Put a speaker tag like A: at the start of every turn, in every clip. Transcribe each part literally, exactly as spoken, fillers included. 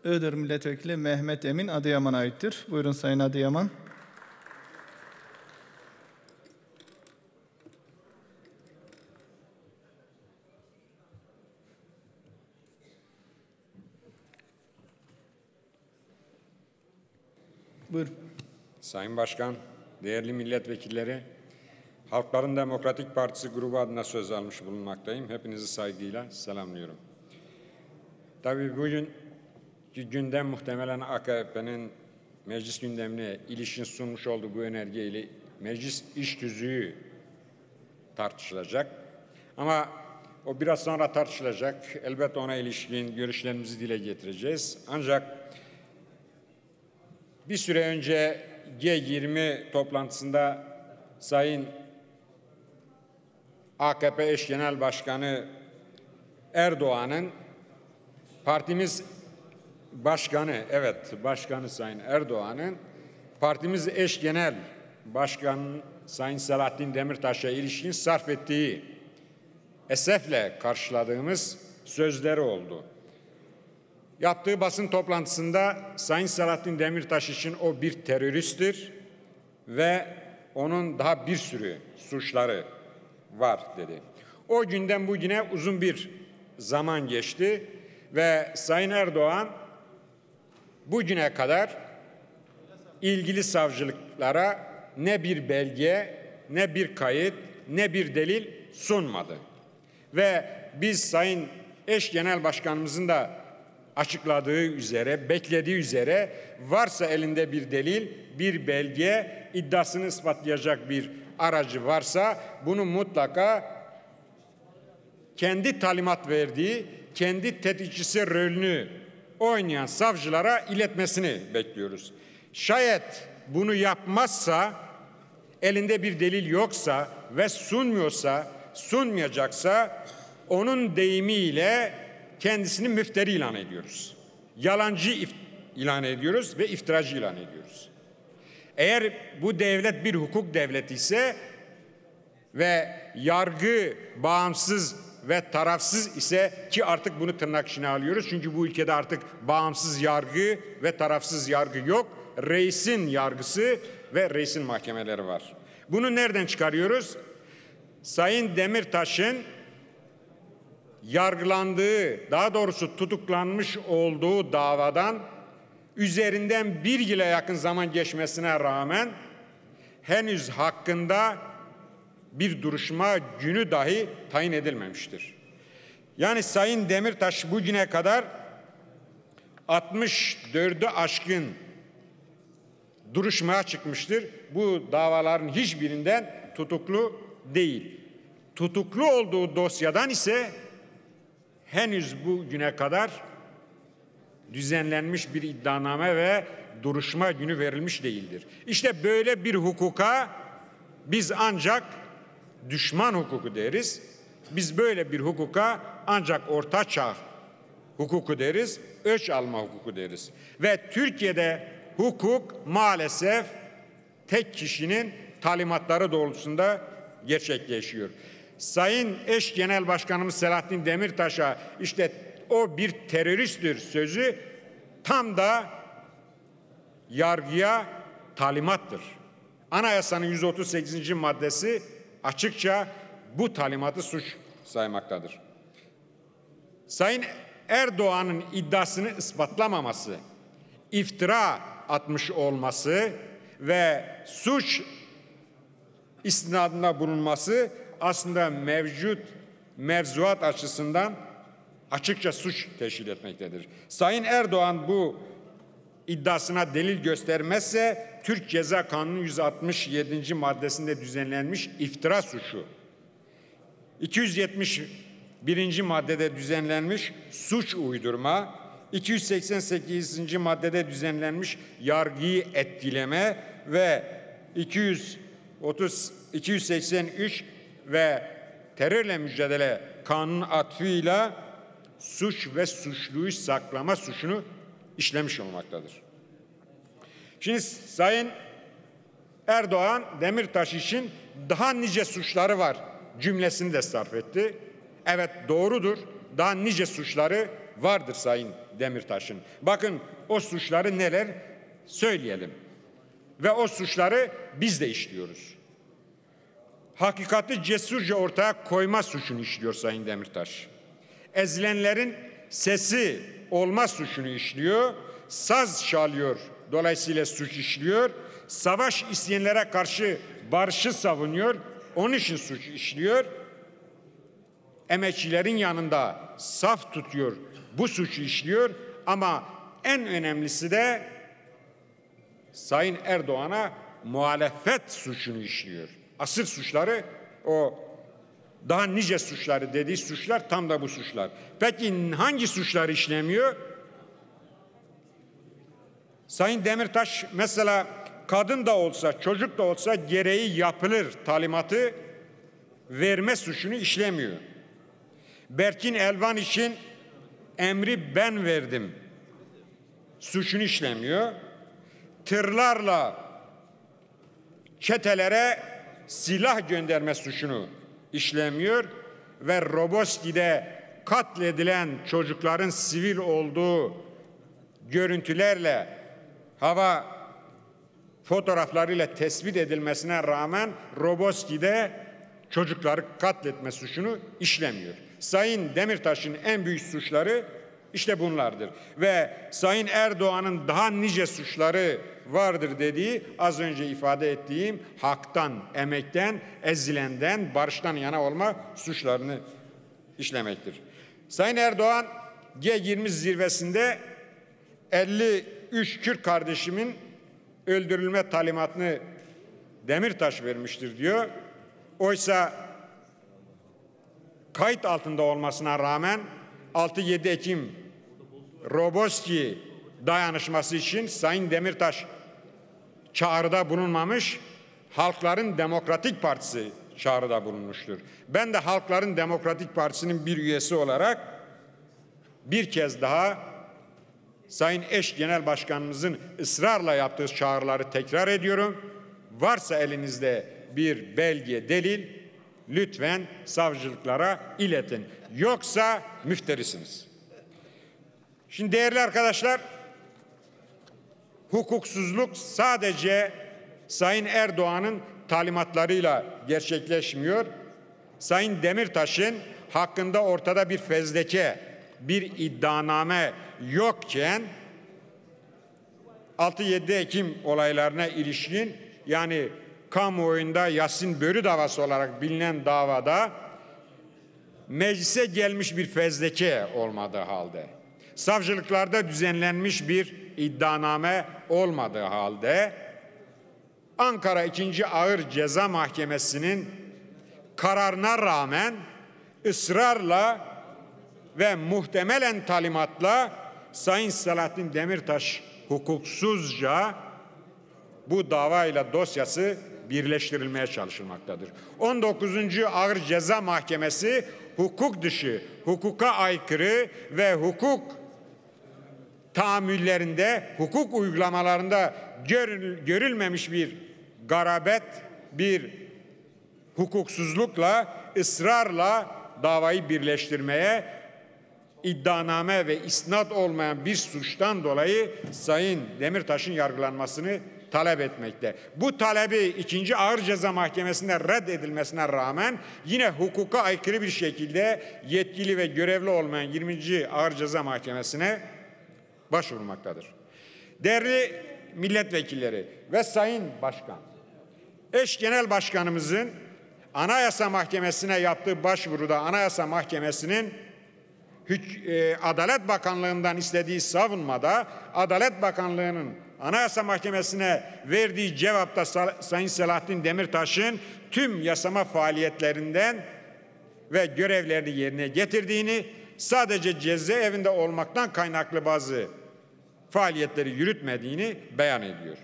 A: Iğdır Milletvekili Mehmet Emin Adıyaman'a aittir. Buyurun Sayın Adıyaman. Buyurun.
B: Sayın Başkan, değerli milletvekilleri, Halkların Demokratik Partisi grubu adına söz almış bulunmaktayım. Hepinizi saygıyla selamlıyorum. Tabii bugün gündem muhtemelen A K P'nin meclis gündemine ilişkin sunmuş olduğu bu önergeyle meclis iş tüzüğü tartışılacak. Ama o biraz sonra tartışılacak. Elbette ona ilişkin görüşlerimizi dile getireceğiz. Ancak bir süre önce G yirmi toplantısında Sayın A K P eş genel başkanı Erdoğan'ın partimiz başkanı, evet başkanı Sayın Erdoğan'ın partimiz eş genel başkanı Sayın Selahattin Demirtaş'a ilişkin sarf ettiği esefle karşıladığımız sözleri oldu. Yaptığı basın toplantısında Sayın Selahattin Demirtaş için o bir teröristtir ve onun daha bir sürü suçları var dedi. O günden bugüne uzun bir zaman geçti ve Sayın Erdoğan bugüne kadar ilgili savcılıklara ne bir belge, ne bir kayıt, ne bir delil sunmadı. Ve biz Sayın Eş Genel Başkanımızın da açıkladığı üzere, beklediği üzere varsa elinde bir delil, bir belge, iddiasını ispatlayacak bir aracı varsa bunu mutlaka kendi talimat verdiği, kendi tetikçisi rolünü oynayan savcılara iletmesini bekliyoruz. Şayet bunu yapmazsa, elinde bir delil yoksa ve sunmuyorsa, sunmayacaksa onun deyimiyle kendisini müfteri ilan ediyoruz. Yalancı ilan ediyoruz ve iftiracı ilan ediyoruz. Eğer bu devlet bir hukuk devleti ise ve yargı bağımsız ve tarafsız ise, ki artık bunu tırnak içine alıyoruz çünkü bu ülkede artık bağımsız yargı ve tarafsız yargı yok. Reisin yargısı ve reisin mahkemeleri var. Bunu nereden çıkarıyoruz? Sayın Demirtaş'ın yargılandığı, daha doğrusu tutuklanmış olduğu davadan üzerinden bir yıla yakın zaman geçmesine rağmen henüz hakkında bir duruşma günü dahi tayin edilmemiştir. Yani Sayın Demirtaş bugüne kadar altmış dördü aşkın duruşmaya çıkmıştır. Bu davaların hiçbirinden tutuklu değil. Tutuklu olduğu dosyadan ise henüz bugüne kadar düzenlenmiş bir iddianame ve duruşma günü verilmiş değildir. İşte böyle bir hukuka biz ancak düşman hukuku deriz. Biz böyle bir hukuka ancak ortaçağ hukuku deriz, öç alma hukuku deriz. Ve Türkiye'de hukuk maalesef tek kişinin talimatları doğrultusunda gerçekleşiyor. Sayın Eş Genel Başkanımız Selahattin Demirtaş'a işte o bir teröristtir sözü tam da yargıya talimattır. Anayasanın yüz otuz sekizinci maddesi açıkça bu talimatı suç saymaktadır. Sayın Erdoğan'ın iddiasını ispatlamaması, iftira atmış olması ve suç istinadında bulunması aslında mevcut mevzuat açısından açıkça suç teşkil etmektedir. Sayın Erdoğan bu iddiasına delil göstermezse Türk Ceza Kanunu yüz altmış yedinci maddesinde düzenlenmiş iftira suçu, iki yüz yetmiş birinci maddede düzenlenmiş suç uydurma, iki yüz seksen sekizinci maddede düzenlenmiş yargıyı etkileme ve iki yüz otuz iki yüz seksen üç ve terörle mücadele kanun atfıyla suç ve suçluyu saklama suçunu işlemiş olmaktadır. Şimdi Sayın Erdoğan Demirtaş için daha nice suçları var cümlesini de sarf etti. Evet doğrudur. Daha nice suçları vardır Sayın Demirtaş'ın. Bakın o suçları neler söyleyelim. Ve o suçları biz de işliyoruz. Hakikati cesurca ortaya koyma suçunu işliyor Sayın Demirtaş. Ezilenlerin sesi olma suçunu işliyor. Saz çalıyor, dolayısıyla suç işliyor. Savaş isteyenlere karşı barışı savunuyor, onun için suç işliyor. Emekçilerin yanında saf tutuyor, bu suçu işliyor. Ama en önemlisi de Sayın Erdoğan'a muhalefet suçunu işliyor. Asıl suçları o, daha nice suçları dediği suçlar tam da bu suçlar. Peki hangi suçlar işlemiyor? Sayın Demirtaş mesela kadın da olsa, çocuk da olsa gereği yapılır talimatı verme suçunu işlemiyor. Berkin Elvan için emri ben verdim suçunu işlemiyor. Tırlarla çetelere silah gönderme suçunu işlemiyor ve Roboski'de katledilen çocukların sivil olduğu görüntülerle, hava fotoğraflarıyla tespit edilmesine rağmen Roboski'de çocukları katletme suçunu işlemiyor. Sayın Demirtaş'ın en büyük suçları işte bunlardır. Ve Sayın Erdoğan'ın daha nice suçları vardır dediği, az önce ifade ettiğim haktan, emekten, ezilenden, barıştan yana olma suçlarını işlemektir. Sayın Erdoğan G yirmi zirvesinde elli üç Kürt kardeşimin öldürülme talimatını Demirtaş vermiştir diyor. Oysa kayıt altında olmasına rağmen altı yedi Ekim Roboski dayanışması için Sayın Demirtaş çağrıda bulunmamış, Halkların Demokratik Partisi çağrıda bulunmuştur. Ben de Halkların Demokratik Partisi'nin bir üyesi olarak bir kez daha Sayın Eş Genel Başkanımızın ısrarla yaptığı çağrıları tekrar ediyorum. Varsa elinizde bir belge, delil, lütfen savcılıklara iletin. Yoksa müfterisiniz. Şimdi değerli arkadaşlar, hukuksuzluk sadece Sayın Erdoğan'ın talimatlarıyla gerçekleşmiyor. Sayın Demirtaş'ın hakkında ortada bir fezleke, bir iddianame yokken altı yedi Ekim olaylarına ilişkin, yani kamuoyunda Yasin Börü davası olarak bilinen davada meclise gelmiş bir fezleke olmadığı halde, savcılıklarda düzenlenmiş bir iddianame olmadığı halde, Ankara ikinci Ağır Ceza Mahkemesi'nin kararına rağmen ısrarla ve muhtemelen talimatla Sayın Selahattin Demirtaş hukuksuzca bu davayla dosyası birleştirilmeye çalışılmaktadır. on dokuzuncu Ağır Ceza Mahkemesi hukuk dışı, hukuka aykırı ve hukuk tahammüllerinde, hukuk uygulamalarında görül, görülmemiş bir garabet, bir hukuksuzlukla, ısrarla davayı birleştirmeye, iddianame ve isnat olmayan bir suçtan dolayı Sayın Demirtaş'ın yargılanmasını talep etmekte. Bu talebi ikinci Ağır Ceza Mahkemesi'nde reddedilmesine rağmen yine hukuka aykırı bir şekilde yetkili ve görevli olmayan yirminci Ağır Ceza Mahkemesi'ne başvurmaktadır. Değerli milletvekilleri ve Sayın Başkan, Eş Genel Başkanımızın Anayasa Mahkemesi'ne yaptığı başvuruda Anayasa Mahkemesi'nin Adalet Bakanlığı'ndan istediği savunmada, Adalet Bakanlığı'nın Anayasa Mahkemesi'ne verdiği cevapta Sayın Selahattin Demirtaş'ın tüm yasama faaliyetlerinden ve görevlerini yerine getirdiğini, sadece cezaevinde olmaktan kaynaklı bazı faaliyetleri yürütmediğini beyan ediyor.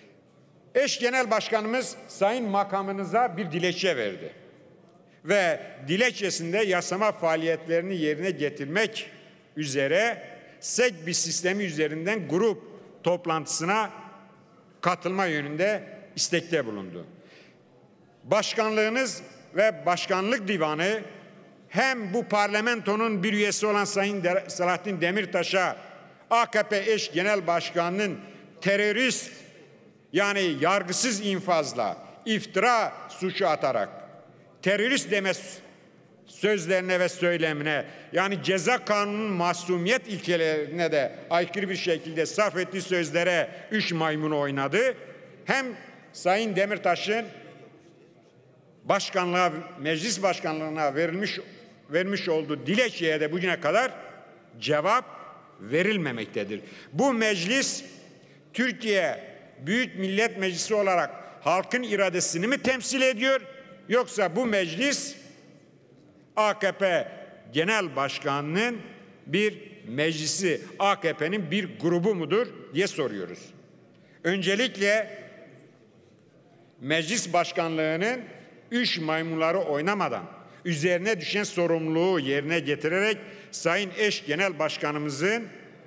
B: Eş Genel Başkanımız Sayın makamınıza bir dilekçe verdi. Ve dilekçesinde yasama faaliyetlerini yerine getirmek üzere S E G B sistemi üzerinden grup toplantısına katılma yönünde istekte bulundu. Başkanlığınız ve Başkanlık Divanı hem bu parlamentonun bir üyesi olan Sayın Selahattin Demirtaş'a A K P eş genel başkanının terörist, yani yargısız infazla iftira suçu atarak terörist deme sözlerine ve söylemine, yani ceza kanunun masumiyet ilkelerine de aykırı bir şekilde sarf ettiği sözlere üç maymunu oynadı. Hem Sayın Demirtaş'ın başkanlığa, meclis başkanlığına verilmiş vermiş olduğu dilekçeye de bugüne kadar cevap verilmemektedir. Bu meclis Türkiye Büyük Millet Meclisi olarak halkın iradesini mi temsil ediyor, yoksa bu meclis A K P Genel Başkanı'nın bir meclisi, A K P'nin bir grubu mudur diye soruyoruz. Öncelikle meclis başkanlığının üç maymunları oynamadan üzerine düşen sorumluluğu yerine getirerek Sayın Eş Genel Başkanımızın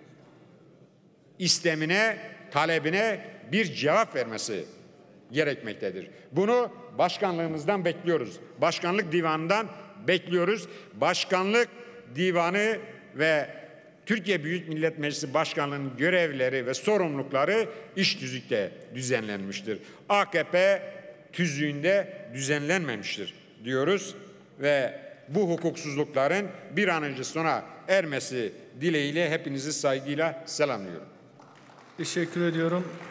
B: istemine, talebine bir cevap vermesi gerekmektedir. Bunu başkanlığımızdan bekliyoruz. Başkanlık divanından bekliyoruz. Başkanlık divanı ve Türkiye Büyük Millet Meclisi Başkanlığı'nın görevleri ve sorumlulukları iş tüzükte düzenlenmiştir. A K P tüzüğünde düzenlenmemiştir diyoruz ve bu hukuksuzlukların bir an önce sona ermesi dileğiyle hepinizi saygıyla selamlıyorum.
A: Teşekkür ediyorum.